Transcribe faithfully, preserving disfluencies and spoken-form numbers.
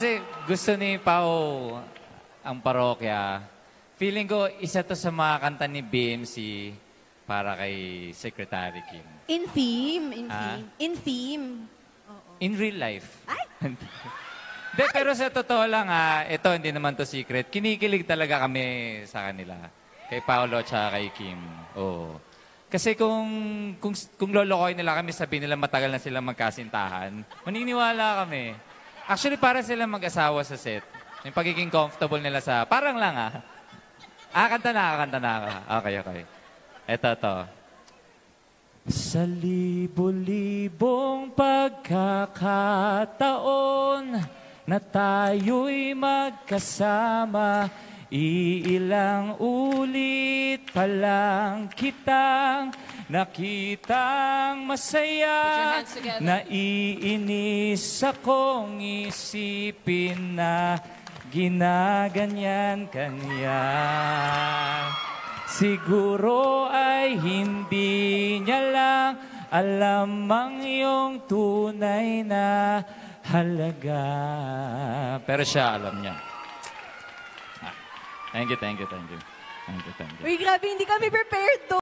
Kasi gusto ni Pao ang parokya. Feeling ko, isa to sa mga kanta ni B M C para kay Secretary Kim. In theme, in Ah? theme. In theme. In real life. Ay! De, pero sa totoo lang, ah, ito hindi naman to secret. Kinikilig talaga kami sa kanila. Kay Paolo at kay Kim. Oo. Kasi kung, kung, kung lolokoy nila kami, sabihin nila matagal na silang magkasintahan, maniniwala kami. Actually, para silang mag-asawa sa set. Yung pagiging comfortable nila sa... Parang lang, ah. Ah, kanta na, kanta na ako. Okay, okay. Ito, to. Sa libo-libong pagkakataon na tayo'y magkasama, iilang ulit pa lang kitang nakitang masaya. Naiinis akong isipin na ginaganyan kanya. Siguro ay hindi niya lang alam ang iyong tunay na halaga. Pero siya alam niya. Ah, thank you, thank you, thank you. Thank you, thank you. Uy, grabe, hindi kami prepared to.